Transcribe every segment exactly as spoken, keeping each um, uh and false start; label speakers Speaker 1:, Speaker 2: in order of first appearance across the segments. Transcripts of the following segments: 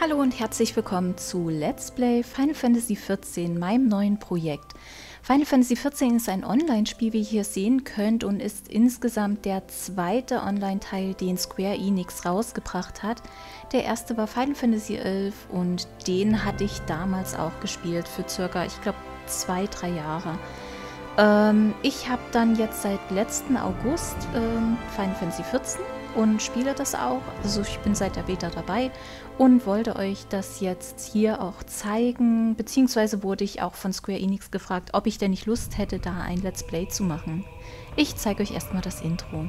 Speaker 1: Hallo und herzlich willkommen zu Let's Play Final Fantasy vierzehn, meinem neuen Projekt. Final Fantasy vierzehn ist ein Online-Spiel, wie ihr hier sehen könnt, und ist insgesamt der zweite Online-Teil, den Square Enix rausgebracht hat. Der erste war Final Fantasy elf und den hatte ich damals auch gespielt für circa, ich glaube, zwei, drei Jahre. Ähm, ich habe dann jetzt seit letzten August ähm, Final Fantasy vierzehn und spiele das auch. Also ich bin seit der Beta dabei und wollte euch das jetzt hier auch zeigen, beziehungsweise wurde ich auch von Square Enix gefragt, ob ich denn nicht Lust hätte, da ein Let's Play zu machen. Ich zeige euch erstmal das Intro.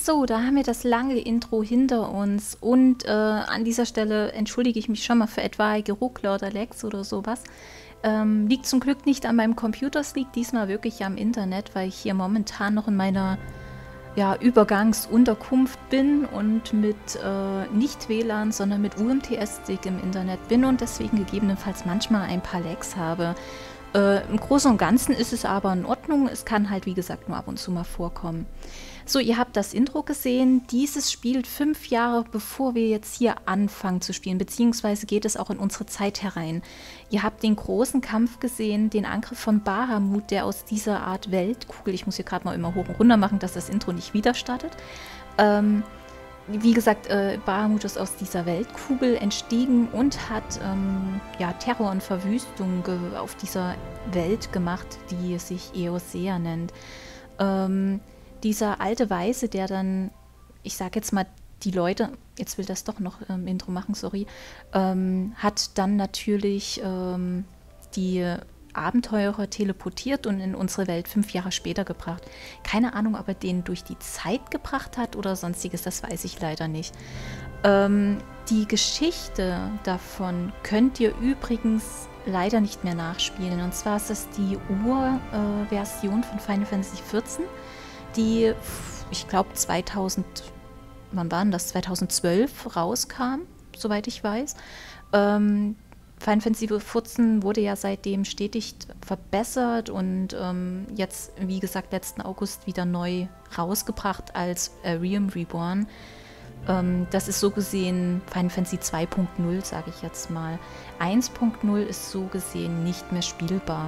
Speaker 1: So, da haben wir das lange Intro hinter uns und äh, an dieser Stelle entschuldige ich mich schon mal für etwaige Ruckler oder Lags oder sowas. Ähm, liegt zum Glück nicht an meinem Computer, es liegt diesmal wirklich am Internet, weil ich hier momentan noch in meiner ja, Übergangsunterkunft bin und mit äh, nicht W L A N, sondern mit U M T S-Stick im Internet bin und deswegen gegebenenfalls manchmal ein paar Lags habe. Äh, Im Großen und Ganzen ist es aber in Ordnung, es kann halt wie gesagt nur ab und zu mal vorkommen. So, ihr habt das Intro gesehen. Dieses spielt fünf Jahre, bevor wir jetzt hier anfangen zu spielen, beziehungsweise geht es auch in unsere Zeit herein. Ihr habt den großen Kampf gesehen, den Angriff von Bahamut, der aus dieser Art Weltkugel, ich muss hier gerade mal immer hoch und runter machen, dass das Intro nicht wieder startet. Ähm, wie gesagt, äh, Bahamut ist aus dieser Weltkugel entstiegen und hat ähm, ja, Terror und Verwüstung auf dieser Welt gemacht, die sich Eosea nennt. Ähm, Dieser alte Weise, der dann, ich sage jetzt mal, die Leute, jetzt will das doch noch im ähm, Intro machen, sorry, ähm, hat dann natürlich ähm, die Abenteurer teleportiert und in unsere Welt fünf Jahre später gebracht. Keine Ahnung, ob er den durch die Zeit gebracht hat oder sonstiges, das weiß ich leider nicht. Ähm, die Geschichte davon könnt ihr übrigens leider nicht mehr nachspielen. Und zwar ist das die Ur-Version äh, von Final Fantasy vierzehn. Die, ich glaube, zweitausend, wann war denn das? zweitausendzwölf rauskam, soweit ich weiß. Ähm, Final Fantasy vierzehn wurde ja seitdem stetig verbessert und ähm, jetzt, wie gesagt, letzten August wieder neu rausgebracht als äh, Realm Reborn. Ähm, das ist so gesehen Final Fantasy zwei Punkt null, sage ich jetzt mal. eins Punkt null ist so gesehen nicht mehr spielbar.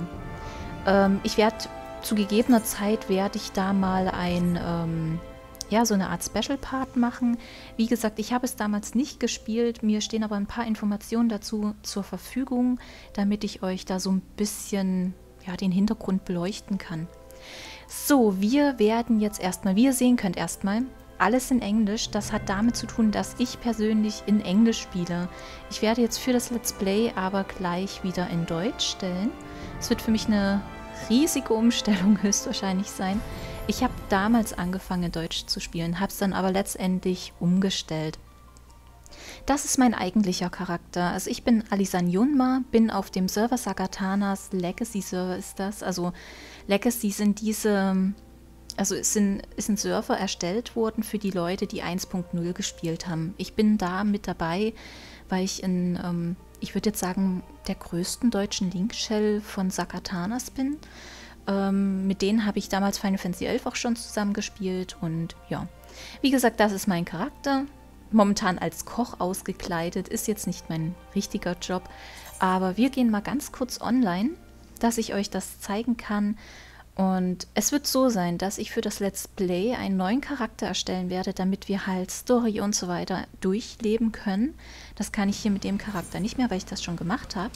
Speaker 1: Ähm, ich werde Zu gegebener Zeit werde ich da mal ein, ähm, ja, so eine Art Special Part machen. Wie gesagt, ich habe es damals nicht gespielt, mir stehen aber ein paar Informationen dazu zur Verfügung, damit ich euch da so ein bisschen, ja, den Hintergrund beleuchten kann. So, wir werden jetzt erstmal, wie ihr sehen könnt, erstmal alles in Englisch. Das hat damit zu tun, dass ich persönlich in Englisch spiele. Ich werde jetzt für das Let's Play aber gleich wieder in Deutsch stellen. Es wird für mich eine riesige Umstellung höchstwahrscheinlich sein. Ich habe damals angefangen, Deutsch zu spielen, habe es dann aber letztendlich umgestellt. Das ist mein eigentlicher Charakter. Also ich bin Alisan Yunma, bin auf dem Server Sagatanas, Legacy Server ist das. Also Legacy sind diese, also es sind, ist ein Server erstellt worden für die Leute, die eins Punkt null gespielt haben. Ich bin da mit dabei, weil ich in, ähm, ich würde jetzt sagen, der größten deutschen Link-Shell von Sagatanas bin. Ähm, mit denen habe ich damals Final Fantasy elf auch schon zusammengespielt und ja, wie gesagt, das ist mein Charakter. Momentan als Koch ausgekleidet, ist jetzt nicht mein richtiger Job, aber wir gehen mal ganz kurz online, dass ich euch das zeigen kann. Und es wird so sein, dass ich für das Let's Play einen neuen Charakter erstellen werde, damit wir halt Story und so weiter durchleben können. Das kann ich hier mit dem Charakter nicht mehr, weil ich das schon gemacht habe.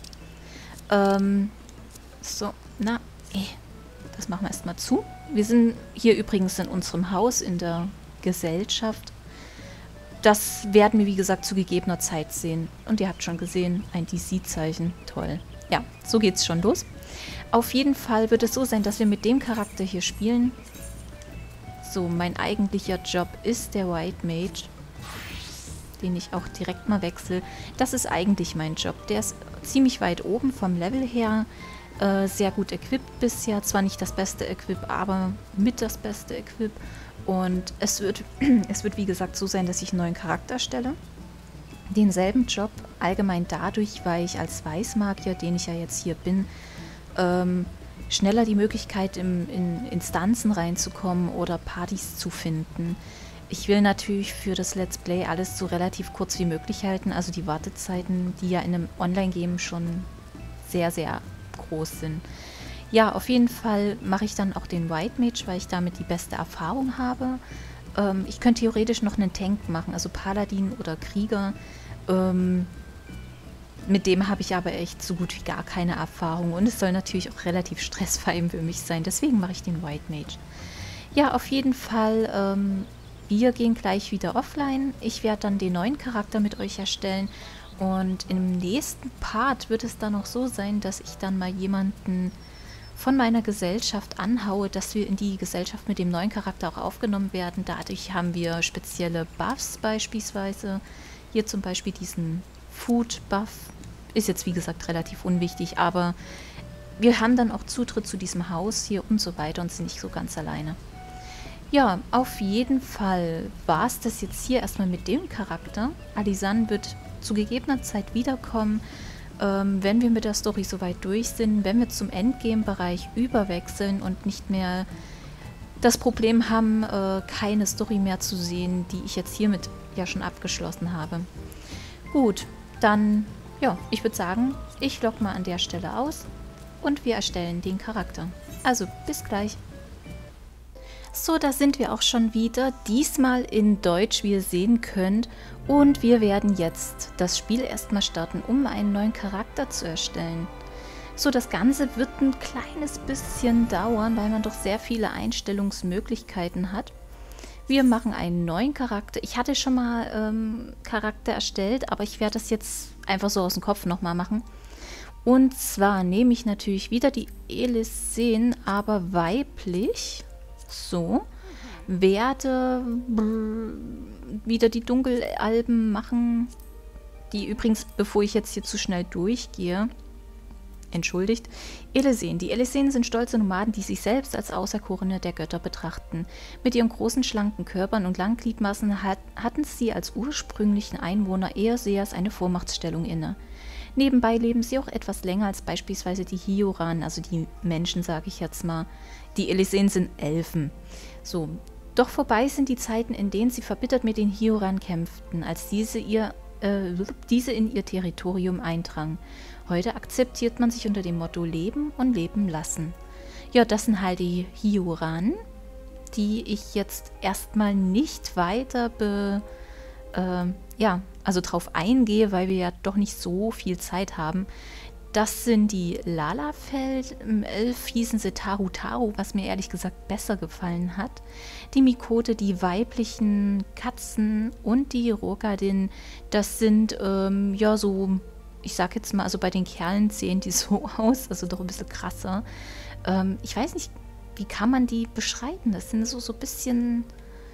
Speaker 1: Ähm, so, na, eh, das machen wir erstmal zu. Wir sind hier übrigens in unserem Haus in der Gesellschaft. Das werden wir, wie gesagt, zu gegebener Zeit sehen. Und ihr habt schon gesehen, ein D C-Zeichen. Toll. Ja, so geht's schon los. Auf jeden Fall wird es so sein, dass wir mit dem Charakter hier spielen. So, mein eigentlicher Job ist der White Mage, den ich auch direkt mal wechsle. Das ist eigentlich mein Job. Der ist ziemlich weit oben vom Level her. Äh, sehr gut equipped bisher. Zwar nicht das beste Equip, aber mit das beste Equip. Und es wird, es wird wie gesagt so sein, dass ich einen neuen Charakter stelle. Denselben Job, allgemein dadurch, weil ich als Weißmagier, den ich ja jetzt hier bin, ähm, schneller die Möglichkeit, im, in Instanzen reinzukommen oder Partys zu finden. Ich will natürlich für das Let's Play alles so relativ kurz wie möglich halten, also die Wartezeiten, die ja in einem Online-Game schon sehr, sehr groß sind. Ja, auf jeden Fall mache ich dann auch den White Mage, weil ich damit die beste Erfahrung habe. Ähm, ich könnte theoretisch noch einen Tank machen, also Paladin oder Krieger. Ähm, mit dem habe ich aber echt so gut wie gar keine Erfahrung und es soll natürlich auch relativ stressfrei für mich sein. Deswegen mache ich den White Mage. Ja, auf jeden Fall, ähm, wir gehen gleich wieder offline. Ich werde dann den neuen Charakter mit euch erstellen. Und im nächsten Part wird es dann noch so sein, dass ich dann mal jemanden von meiner Gesellschaft anhaue, dass wir in die Gesellschaft mit dem neuen Charakter auch aufgenommen werden. Dadurch haben wir spezielle Buffs beispielsweise. Hier zum Beispiel diesen Food-Buff. Ist jetzt wie gesagt relativ unwichtig, aber wir haben dann auch Zutritt zu diesem Haus hier und so weiter und sind nicht so ganz alleine. Ja, auf jeden Fall war es das jetzt hier erstmal mit dem Charakter. Alisanne wird zu gegebener Zeit wiederkommen, ähm, wenn wir mit der Story soweit durch sind, wenn wir zum Endgame-Bereich überwechseln und nicht mehr das Problem haben, äh, keine Story mehr zu sehen, die ich jetzt hiermit ja schon abgeschlossen habe. Gut, dann, ja, ich würde sagen, ich logge mal an der Stelle aus und wir erstellen den Charakter. Also, bis gleich. So, da sind wir auch schon wieder, diesmal in Deutsch, wie ihr sehen könnt. Und wir werden jetzt das Spiel erstmal starten, um einen neuen Charakter zu erstellen. So, das Ganze wird ein kleines bisschen dauern, weil man doch sehr viele Einstellungsmöglichkeiten hat. Wir machen einen neuen Charakter. Ich hatte schon mal ähm, Charakter erstellt, aber ich werde das jetzt einfach so aus dem Kopf nochmal machen. Und zwar nehme ich natürlich wieder die Eliseen, aber weiblich. So, werde wieder die Dunkelalben machen, die übrigens, bevor ich jetzt hier zu schnell durchgehe, entschuldigt, Eliseen. Die Eliseen sind stolze Nomaden, die sich selbst als Auserkorene der Götter betrachten. Mit ihren großen, schlanken Körpern und langen Gliedmaßen hat, hatten sie als ursprünglichen Einwohner Eoseas eine Vormachtstellung inne. Nebenbei leben sie auch etwas länger als beispielsweise die Hioran, also die Menschen, sage ich jetzt mal. Die Eliseen sind Elfen. So, doch vorbei sind die Zeiten, in denen sie verbittert mit den Hioran kämpften, als diese, ihr, äh, diese in ihr Territorium eindrangen. Heute akzeptiert man sich unter dem Motto Leben und Leben lassen. Ja, das sind halt die Hioran, die ich jetzt erstmal nicht weiter be... Äh, ja, also drauf eingehe, weil wir ja doch nicht so viel Zeit haben. Das sind die Lalafell, im Elf hießen sie Tarutaru, was mir ehrlich gesagt besser gefallen hat. Die Mikote, die weiblichen Katzen und die Rogadin, das sind, ähm, ja so, ich sag jetzt mal, also bei den Kerlen sehen die so aus, also doch ein bisschen krasser. Ähm, ich weiß nicht, wie kann man die beschreiben? Das sind so, so ein bisschen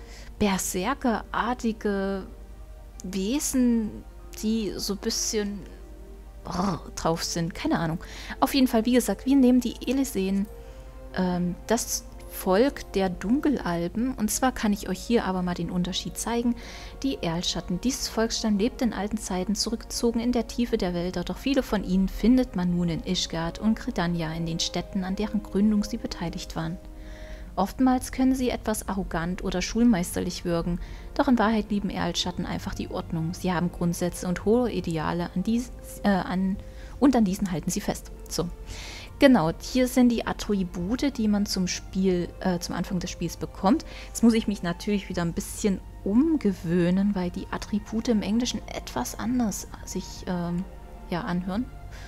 Speaker 1: Berserkerartige Wesen, die so ein bisschen oh, drauf sind. Keine Ahnung. Auf jeden Fall, wie gesagt, wir nehmen die Eliseen, ähm, das Volk der Dunkelalben. Und zwar kann ich euch hier aber mal den Unterschied zeigen. Die Erlschatten. Dieses Volksstamm lebt in alten Zeiten zurückgezogen in der Tiefe der Wälder. Doch viele von ihnen findet man nun in Ishgard und Gridania, in den Städten, an deren Gründung sie beteiligt waren. Oftmals können sie etwas arrogant oder schulmeisterlich wirken, doch in Wahrheit lieben Erlschatten einfach die Ordnung. Sie haben Grundsätze und hohe Ideale an dies, äh, an, und an diesen halten sie fest. So, genau, hier sind die Attribute, die man zum Spiel, äh, zum Anfang des Spiels bekommt. Jetzt muss ich mich natürlich wieder ein bisschen umgewöhnen, weil die Attribute im Englischen etwas anders sich ähm, ja, anhören.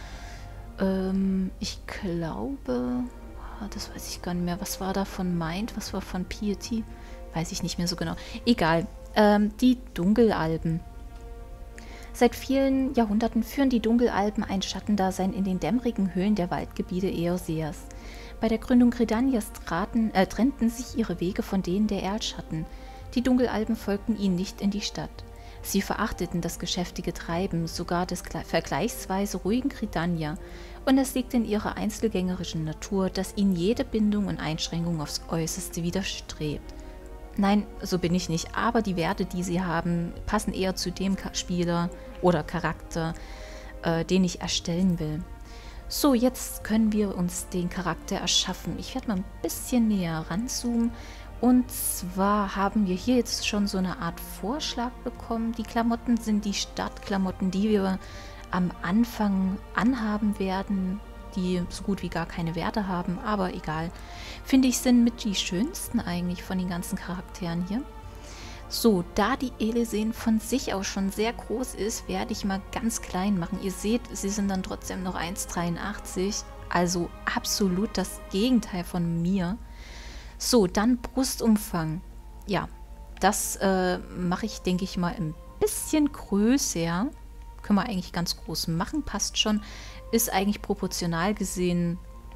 Speaker 1: Ähm, ich glaube... Das weiß ich gar nicht mehr. Was war da von Mind? Was war von Piety? Weiß ich nicht mehr so genau. Egal. Ähm, die Dunkelalben. Seit vielen Jahrhunderten führen die Dunkelalben ein Schattendasein in den dämmerigen Höhlen der Waldgebiete Eoseas. Bei der Gründung Gridanias traten, äh, trennten sich ihre Wege von denen der Erlschatten. Die Dunkelalben folgten ihnen nicht in die Stadt. Sie verachteten das geschäftige Treiben sogar des vergleichsweise ruhigen Gridania, und es liegt in ihrer einzelgängerischen Natur, dass ihnen jede Bindung und Einschränkung aufs Äußerste widerstrebt. Nein, so bin ich nicht, aber die Werte, die sie haben, passen eher zu dem Spieler oder Charakter, äh, den ich erstellen will. So, jetzt können wir uns den Charakter erschaffen. Ich werde mal ein bisschen näher ranzoomen. Und zwar haben wir hier jetzt schon so eine Art Vorschlag bekommen. Die Klamotten sind die Startklamotten, die wir am Anfang anhaben werden, die so gut wie gar keine Werte haben, aber egal. Finde ich, sind mit die schönsten eigentlich von den ganzen Charakteren hier. So, da die Eliseen von sich aus schon sehr groß ist, werde ich mal ganz klein machen. Ihr seht, sie sind dann trotzdem noch eins Komma dreiundachtzig, also absolut das Gegenteil von mir. So, dann Brustumfang. Ja, das äh, mache ich, denke ich mal, ein bisschen größer. Können wir eigentlich ganz groß machen, passt schon. Ist eigentlich proportional gesehen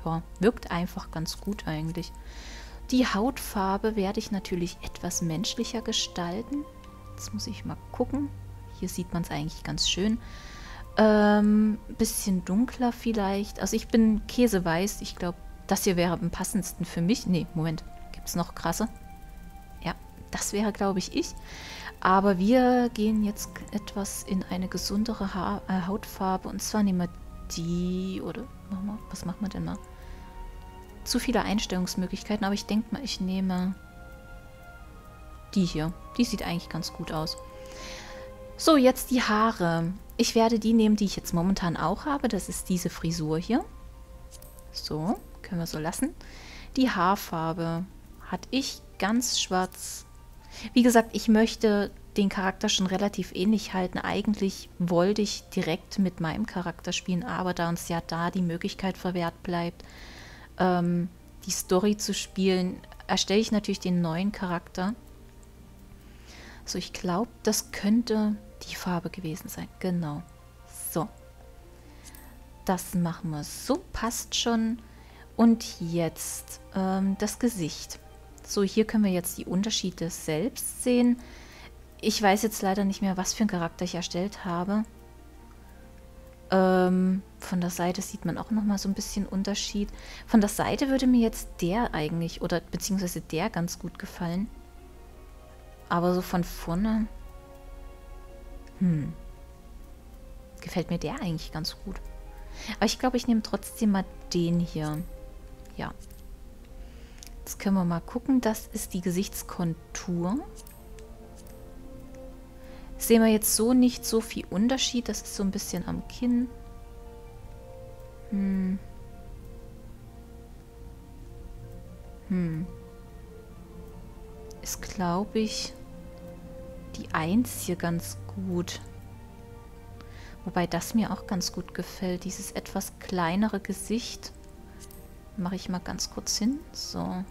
Speaker 1: ja, wirkt einfach ganz gut eigentlich. Die Hautfarbe werde ich natürlich etwas menschlicher gestalten. Jetzt muss ich mal gucken. Hier sieht man es eigentlich ganz schön. Ähm, bisschen dunkler vielleicht. Also ich bin käseweiß. Ich glaube, das hier wäre am passendsten für mich. Nee, Moment. Gibt es noch krasse? Ja, das wäre, glaube ich, ich. Aber wir gehen jetzt etwas in eine gesundere ha äh, Hautfarbe. Und zwar nehmen wir die, oder machen wir, was machen wir denn mal? Zu viele Einstellungsmöglichkeiten, aber ich denke mal, ich nehme die hier. Die sieht eigentlich ganz gut aus. So, jetzt die Haare. Ich werde die nehmen, die ich jetzt momentan auch habe. Das ist diese Frisur hier. So, können wir so lassen. Die Haarfarbe hatte ich ganz schwarz. Wie gesagt, ich möchte den Charakter schon relativ ähnlich halten. Eigentlich wollte ich direkt mit meinem Charakter spielen, aber da uns ja da die Möglichkeit verwehrt bleibt, ähm, die Story zu spielen, erstelle ich natürlich den neuen Charakter. So, ich glaube, das könnte die Farbe gewesen sein. Genau. So. Das machen wir so. Passt schon. Und jetzt ähm, das Gesicht. So, hier können wir jetzt die Unterschiede selbst sehen. Ich weiß jetzt leider nicht mehr, was für einen Charakter ich erstellt habe. Ähm, von der Seite sieht man auch nochmal so ein bisschen Unterschied. Von der Seite würde mir jetzt der eigentlich, oder beziehungsweise der ganz gut gefallen. Aber so von vorne, hm, gefällt mir der eigentlich ganz gut. Aber ich glaube, ich nehme trotzdem mal den hier. Ja. Jetzt können wir mal gucken. Das ist die Gesichtskontur. Sehen wir jetzt so nicht so viel Unterschied. Das ist so ein bisschen am Kinn. Hm. Hm. Ist, glaube ich, die eins hier ganz gut. Wobei das mir auch ganz gut gefällt. Dieses etwas kleinere Gesicht. Mache ich mal ganz kurz hin. So.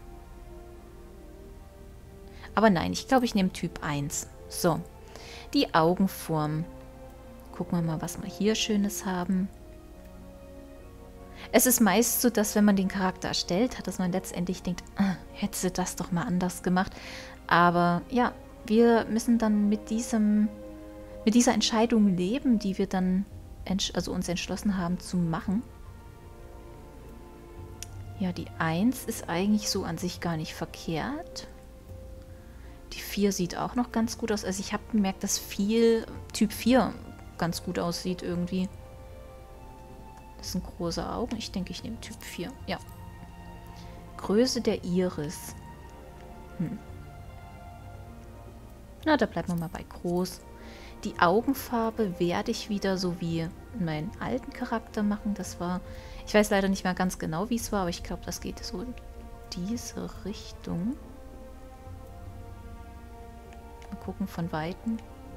Speaker 1: Aber nein, ich glaube, ich nehme Typ eins. So. Die Augenform. Gucken wir mal, was wir hier Schönes haben. Es ist meist so, dass wenn man den Charakter erstellt hat, dass man letztendlich denkt, ah, hätte sie das doch mal anders gemacht. Aber ja, wir müssen dann mit diesem, mit dieser Entscheidung leben, die wir dann also uns entschlossen haben zu machen. Ja, die eins ist eigentlich so an sich gar nicht verkehrt. Die vier sieht auch noch ganz gut aus. Also ich habe gemerkt, dass viel Typ vier ganz gut aussieht irgendwie. Das sind große Augen. Ich denke, ich nehme Typ vier. Ja. Größe der Iris. Hm. Na, da bleiben wir mal bei groß. Die Augenfarbe werde ich wieder so wie meinen alten Charakter machen. Das war, ich weiß leider nicht mehr ganz genau, wie es war, aber ich glaube, das geht so in diese Richtung. Mal gucken von Weitem.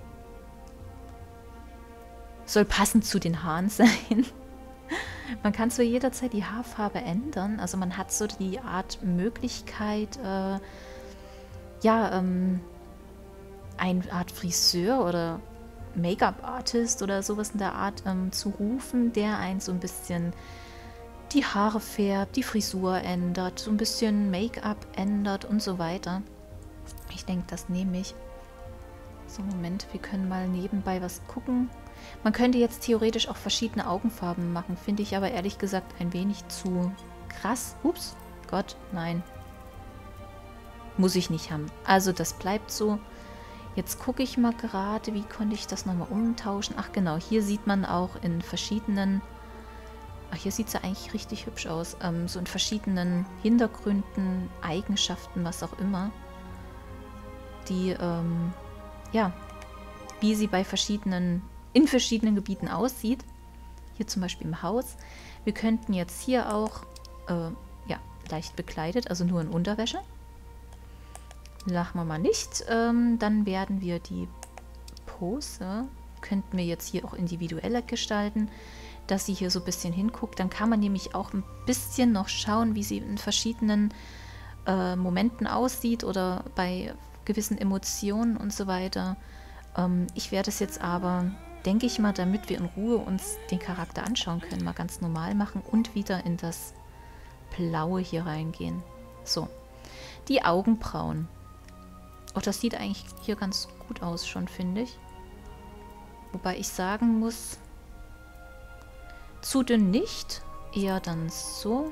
Speaker 1: Soll passend zu den Haaren sein. Man kann so jederzeit die Haarfarbe ändern. Also man hat so die Art Möglichkeit, äh, ja, ähm, eine Art Friseur oder Make-up-Artist oder sowas in der Art ähm, zu rufen, der einen so ein bisschen die Haare färbt, die Frisur ändert, so ein bisschen Make-up ändert und so weiter. Ich denke, das nehme ich. So, Moment, wir können mal nebenbei was gucken. Man könnte jetzt theoretisch auch verschiedene Augenfarben machen, finde ich aber ehrlich gesagt ein wenig zu krass. Ups, Gott, nein. Muss ich nicht haben. Also das bleibt so. Jetzt gucke ich mal gerade, wie konnte ich das nochmal umtauschen. Ach genau, hier sieht man auch in verschiedenen... Ach, hier sieht sie eigentlich richtig hübsch aus. Ähm, so in verschiedenen Hintergründen, Eigenschaften, was auch immer. Die, ähm, ja, wie sie bei verschiedenen, in verschiedenen Gebieten aussieht. Hier zum Beispiel im Haus. Wir könnten jetzt hier auch, äh, ja, leicht bekleidet, also nur in Unterwäsche. Machen wir mal nicht. Ähm, dann werden wir die Pose, könnten wir jetzt hier auch individueller gestalten, dass sie hier so ein bisschen hinguckt. Dann kann man nämlich auch ein bisschen noch schauen, wie sie in verschiedenen äh, Momenten aussieht oder bei gewissen Emotionen und so weiter. Ähm, ich werde es jetzt aber, denke ich mal, damit wir in Ruhe uns den Charakter anschauen können, mal ganz normal machen und wieder in das Blaue hier reingehen. So, die Augenbrauen. Oh, das sieht eigentlich hier ganz gut aus schon, finde ich. Wobei ich sagen muss, zu dünn nicht, eher dann so.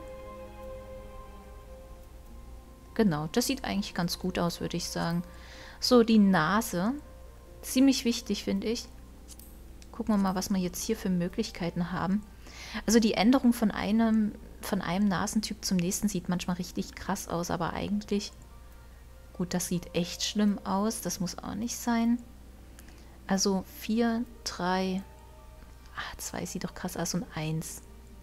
Speaker 1: Genau, das sieht eigentlich ganz gut aus, würde ich sagen. So, die Nase. Ziemlich wichtig, finde ich. Gucken wir mal, was wir jetzt hier für Möglichkeiten haben. Also die Änderung von einem, von einem Nasentyp zum nächsten sieht manchmal richtig krass aus, aber eigentlich... Gut, das sieht echt schlimm aus. Das muss auch nicht sein. Also vier, drei... Ah, zwei sieht doch krass aus und eins.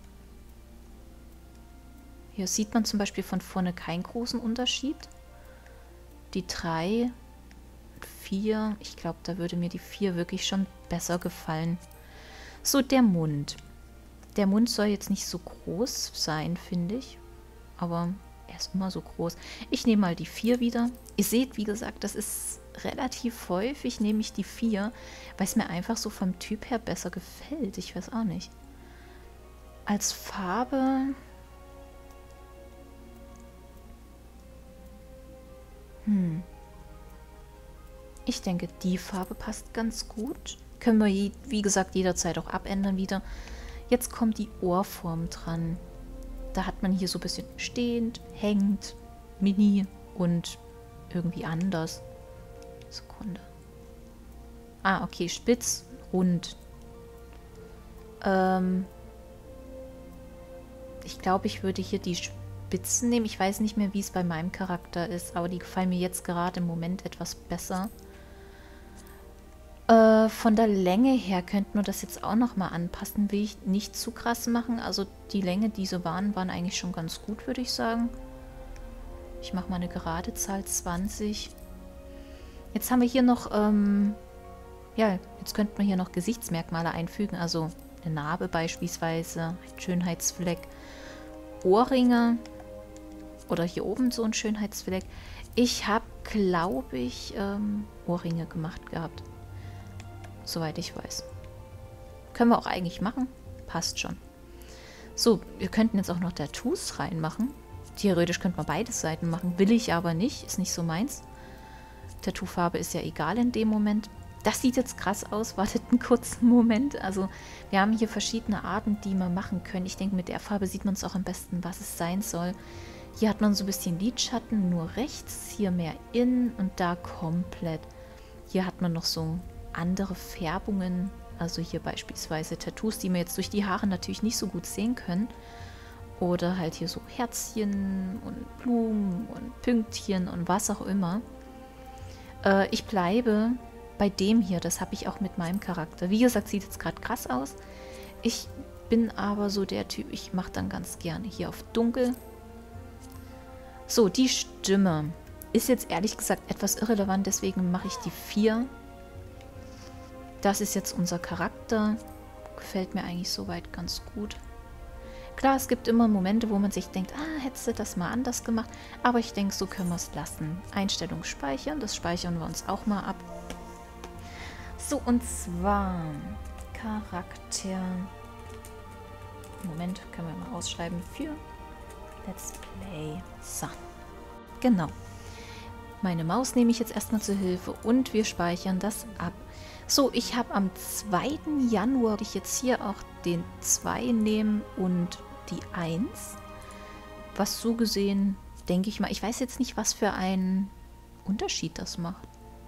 Speaker 1: Hier sieht man zum Beispiel von vorne keinen großen Unterschied. Die drei, vier, ich glaube, da würde mir die vier wirklich schon besser gefallen. So, der Mund. Der Mund soll jetzt nicht so groß sein, finde ich. Aber er ist immer so groß. Ich nehme mal die vier wieder. Ihr seht, wie gesagt, das ist relativ häufig, nehme ich die vier, weil es mir einfach so vom Typ her besser gefällt. Ich weiß auch nicht. Als Farbe... Hm. Ich denke, die Farbe passt ganz gut. Können wir, wie gesagt, jederzeit auch abändern wieder. Jetzt kommt die Ohrform dran. Da hat man hier so ein bisschen stehend, hängend, mini und irgendwie anders. Sekunde. Ah, okay, spitz, rund. Ähm ich glaube, ich würde hier die Spitzen nehmen. Ich weiß nicht mehr, wie es bei meinem Charakter ist, aber die gefallen mir jetzt gerade im Moment etwas besser. Äh, von der Länge her könnten wir das jetzt auch nochmal anpassen. Will ich nicht zu krass machen. Also die Länge, die so waren, waren eigentlich schon ganz gut, würde ich sagen. Ich mache mal eine gerade Zahl, zwanzig. Jetzt haben wir hier noch, ähm, ja, jetzt könnten wir hier noch Gesichtsmerkmale einfügen. Also eine Narbe beispielsweise, ein Schönheitsfleck, Ohrringe oder hier oben so ein Schönheitsfleck. Ich habe, glaube ich, ähm, Ohrringe gemacht gehabt. Soweit ich weiß. Können wir auch eigentlich machen. Passt schon. So, wir könnten jetzt auch noch Tattoos reinmachen. Theoretisch könnte man beide Seiten machen. Will ich aber nicht. Ist nicht so meins. Tattoofarbe ist ja egal in dem Moment. Das sieht jetzt krass aus. Wartet einen kurzen Moment. Also wir haben hier verschiedene Arten, die wir machen können. Ich denke, mit der Farbe sieht man es auch am besten, was es sein soll. Hier hat man so ein bisschen Lidschatten, nur rechts. Hier mehr innen und da komplett. Hier hat man noch so andere Färbungen. Also hier beispielsweise Tattoos, die wir jetzt durch die Haare natürlich nicht so gut sehen können. Oder halt hier so Herzchen und Blumen und Pünktchen und was auch immer. Äh, ich bleibe bei dem hier. Das habe ich auch mit meinem Charakter. Wie gesagt, sieht jetzt gerade krass aus. Ich bin aber so der Typ, ich mache dann ganz gerne hier auf dunkel. So, die Stimme ist jetzt ehrlich gesagt etwas irrelevant, deswegen mache ich die vier. Das ist jetzt unser Charakter. Gefällt mir eigentlich soweit ganz gut. Klar, es gibt immer Momente, wo man sich denkt, ah, hättest du das mal anders gemacht. Aber ich denke, so können wir es lassen. Einstellung speichern, das speichern wir uns auch mal ab. So, und zwar Charakter. Moment, können wir mal ausschreiben für Let's Play. So, genau. Meine Maus nehme ich jetzt erstmal zur Hilfe und wir speichern das ab. So, ich habe am zweiten Januar, ich jetzt hier auch den zwei nehmen und die eins. Was so gesehen, denke ich mal, ich weiß jetzt nicht, was für einen Unterschied das macht.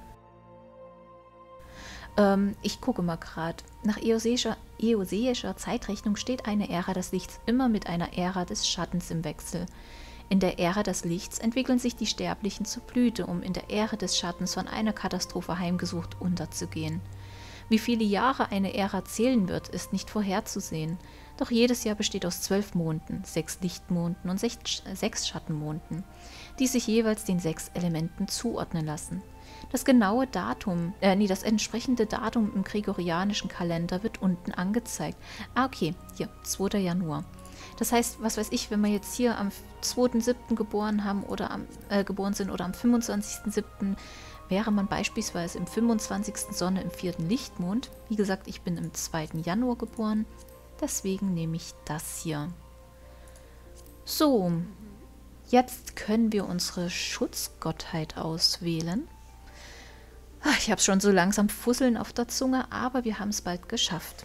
Speaker 1: Ähm, ich gucke mal gerade. Nach eoseischer, eoseischer Zeitrechnung steht eine Ära des Lichts immer mit einer Ära des Schattens im Wechsel. In der Ära des Lichts entwickeln sich die Sterblichen zur Blüte, um in der Ära des Schattens von einer Katastrophe heimgesucht unterzugehen. Wie viele Jahre eine Ära zählen wird, ist nicht vorherzusehen. Doch jedes Jahr besteht aus zwölf Monden, sechs Lichtmonden und sechs, sechs Schattenmonden, die sich jeweils den sechs Elementen zuordnen lassen. Das genaue Datum, äh, nee, das entsprechende Datum im gregorianischen Kalender wird unten angezeigt. Ah, okay, hier, zweiter Januar. Das heißt, was weiß ich, wenn wir jetzt hier am zweiten siebten geboren haben oder am, äh, geboren sind oder am fünfundzwanzigsten siebten wäre man beispielsweise im fünfundzwanzigsten Sonne im vierten Lichtmond. Wie gesagt, ich bin im zweiten Januar geboren, deswegen nehme ich das hier. So, jetzt können wir unsere Schutzgottheit auswählen. Ich habe schon so langsam Fusseln auf der Zunge, aber wir haben es bald geschafft.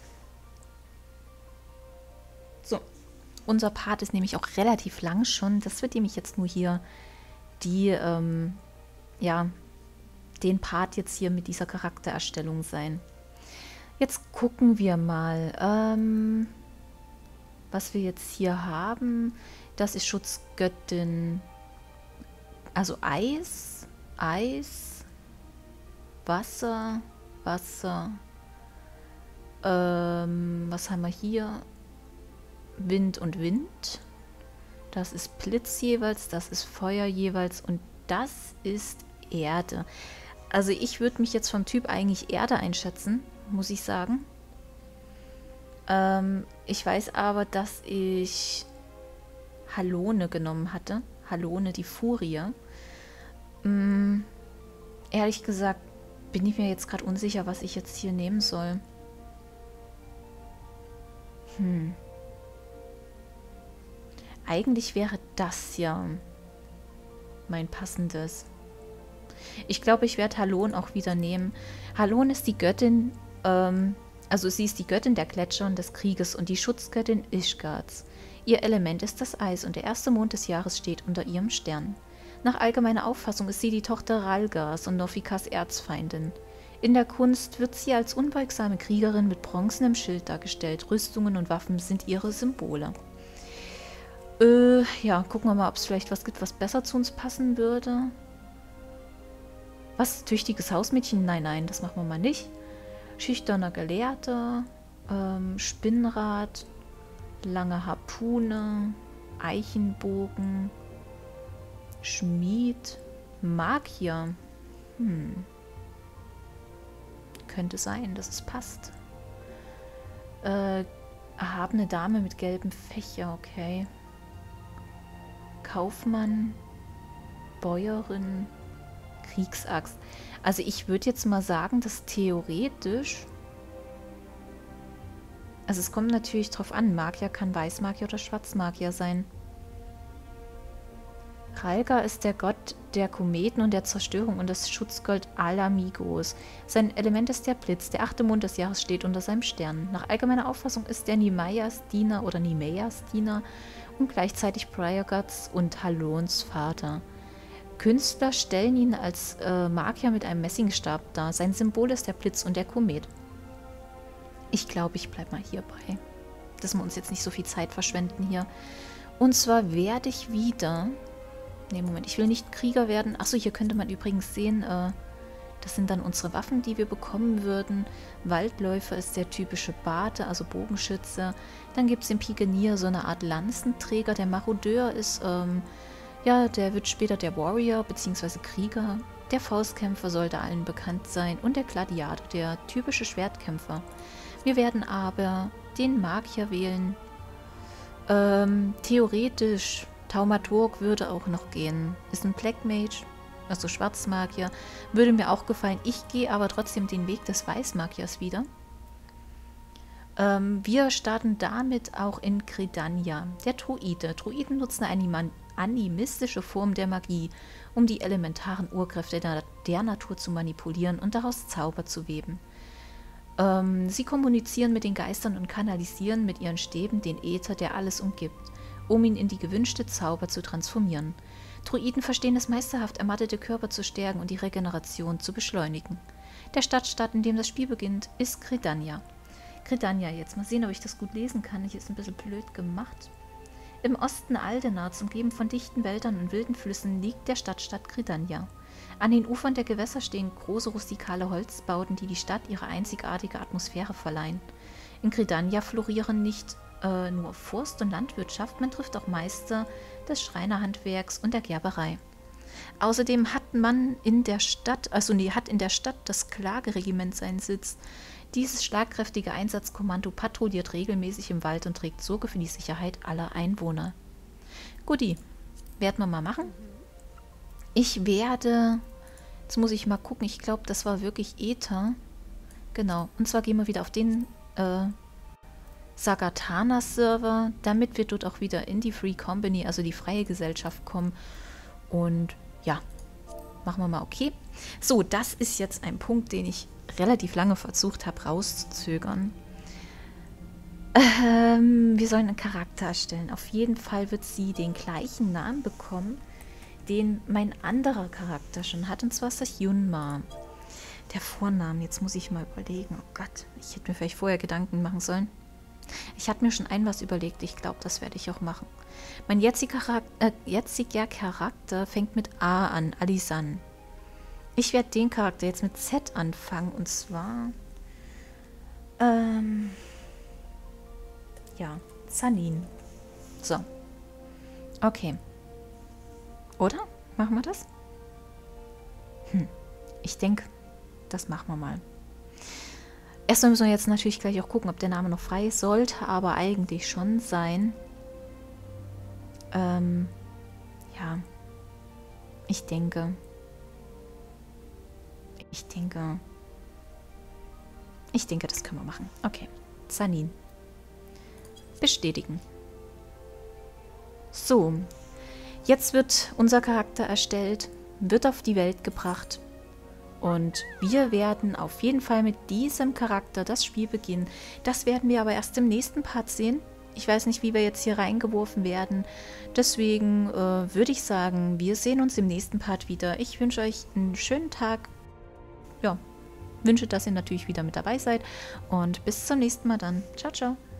Speaker 1: So, unser Part ist nämlich auch relativ lang schon. Das wird nämlich jetzt nur hier die, ähm, ja, den Part jetzt hier mit dieser Charaktererstellung sein. Jetzt gucken wir mal, ähm, was wir jetzt hier haben. Das ist Schutzgöttin, also Eis, Eis, Wasser, Wasser, ähm, was haben wir hier? Wind und Wind. Das ist Blitz jeweils, das ist Feuer jeweils und das ist Erde. Also ich würde mich jetzt vom Typ eigentlich Erde einschätzen, muss ich sagen. Ähm, ich weiß aber, dass ich Halone genommen hatte. Halone, die Furie. Ähm, ehrlich gesagt bin ich mir jetzt gerade unsicher, was ich jetzt hier nehmen soll. Hm. Eigentlich wäre das ja mein passendes. Ich glaube, ich werde Halon auch wieder nehmen. Halon ist die Göttin, ähm, also sie ist die Göttin der Gletscher und des Krieges und die Schutzgöttin Ishgards. Ihr Element ist das Eis und der erste Mond des Jahres steht unter ihrem Stern. Nach allgemeiner Auffassung ist sie die Tochter Ralgars und Nofikas Erzfeindin. In der Kunst wird sie als unbeugsame Kriegerin mit bronzenem Schild dargestellt. Rüstungen und Waffen sind ihre Symbole. Äh, ja, gucken wir mal, ob es vielleicht was gibt, was besser zu uns passen würde. Was? Tüchtiges Hausmädchen? Nein, nein, das machen wir mal nicht. Schüchterner Gelehrter, ähm, Spinnrad, lange Harpune, Eichenbogen, Schmied, Magier. Hm. Könnte sein, dass es passt. Äh, erhabene Dame mit gelbem Fächer, okay. Kaufmann, Bäuerin, Kriegsaxt. Also ich würde jetzt mal sagen, dass theoretisch, also es kommt natürlich drauf an, Magier kann Weißmagier oder Schwarzmagier sein. Ralgar ist der Gott der Kometen und der Zerstörung und das Schutzgott aller Migos. Sein Element ist der Blitz. Der achte Mond des Jahres steht unter seinem Stern. Nach allgemeiner Auffassung ist er Nimeias Diener oder Nimeias Diener und gleichzeitig Briargots und Halons Vater. Künstler stellen ihn als äh, Magier mit einem Messingstab dar. Sein Symbol ist der Blitz und der Komet. Ich glaube, ich bleibe mal hierbei, dass wir uns jetzt nicht so viel Zeit verschwenden hier. Und zwar werde ich wieder... Ne, Moment, ich will nicht Krieger werden. Achso, hier könnte man übrigens sehen, äh, das sind dann unsere Waffen, die wir bekommen würden. Waldläufer ist der typische Bate, also Bogenschütze. Dann gibt es den Pikenier, so eine Art Lanzenträger. Der Marodeur ist, ähm, ja, der wird später der Warrior bzw. Krieger. Der Faustkämpfer sollte allen bekannt sein. Und der Gladiator, der typische Schwertkämpfer. Wir werden aber den Magier wählen. Ähm, theoretisch... Taumaturg würde auch noch gehen. Ist ein Black Mage, also Schwarzmagier. Würde mir auch gefallen. Ich gehe aber trotzdem den Weg des Weißmagiers wieder. Ähm, wir starten damit auch in Gridania. Der Druide. Druiden nutzen eine animistische Form der Magie, um die elementaren Urkräfte der, der Natur zu manipulieren und daraus Zauber zu weben. Ähm, sie kommunizieren mit den Geistern und kanalisieren mit ihren Stäben den Äther, der alles umgibt, um ihn in die gewünschte Zauber zu transformieren. Druiden verstehen es meisterhaft, ermattete Körper zu stärken und die Regeneration zu beschleunigen. Der Stadtstaat, in dem das Spiel beginnt, ist Gridania. Gridania jetzt. Mal sehen, ob ich das gut lesen kann. Hier ist ein bisschen blöd gemacht. Im Osten Aldenards, umgeben von dichten Wäldern und wilden Flüssen, liegt der Stadtstaat Gridania. An den Ufern der Gewässer stehen große rustikale Holzbauten, die die Stadt ihre einzigartige Atmosphäre verleihen. In Gridania florieren nicht Äh, nur Forst- und Landwirtschaft, man trifft auch Meister des Schreinerhandwerks und der Gerberei. Außerdem hat man in der Stadt, also nee, hat in der Stadt das Klageregiment seinen Sitz. Dieses schlagkräftige Einsatzkommando patrouilliert regelmäßig im Wald und trägt Sorge für die Sicherheit aller Einwohner. Guti, werden wir mal machen. Ich werde, jetzt muss ich mal gucken, ich glaube, das war wirklich Äther. Genau, und zwar gehen wir wieder auf den, äh, Sagatana-Server, damit wir dort auch wieder in die Free Company, also die freie Gesellschaft kommen. Und ja, machen wir mal okay. So, das ist jetzt ein Punkt, den ich relativ lange versucht habe rauszuzögern. Ähm, wir sollen einen Charakter erstellen. Auf jeden Fall wird sie den gleichen Namen bekommen, den mein anderer Charakter schon hat, und zwar ist das Yunma. Der Vorname, jetzt muss ich mal überlegen. Oh Gott, ich hätte mir vielleicht vorher Gedanken machen sollen. Ich hatte mir schon ein was überlegt. Ich glaube, das werde ich auch machen. Mein jetziger Charakter, äh, jetziger Charakter fängt mit A an, Alisan. Ich werde den Charakter jetzt mit Z anfangen, und zwar ähm, ja, Zanin. So. Okay. Oder? Machen wir das? Hm. Ich denke, das machen wir mal. Erstmal müssen wir jetzt natürlich gleich auch gucken, ob der Name noch frei ist. Sollte aber eigentlich schon sein. Ähm, ja. Ich denke. Ich denke. Ich denke, das können wir machen. Okay. Zanin. Bestätigen. So. Jetzt wird unser Charakter erstellt, wird auf die Welt gebracht. Und wir werden auf jeden Fall mit diesem Charakter das Spiel beginnen. Das werden wir aber erst im nächsten Part sehen. Ich weiß nicht, wie wir jetzt hier reingeworfen werden. Deswegen äh, würde ich sagen, wir sehen uns im nächsten Part wieder. Ich wünsche euch einen schönen Tag. Ja, wünsche, dass ihr natürlich wieder mit dabei seid. Und bis zum nächsten Mal dann. Ciao, ciao.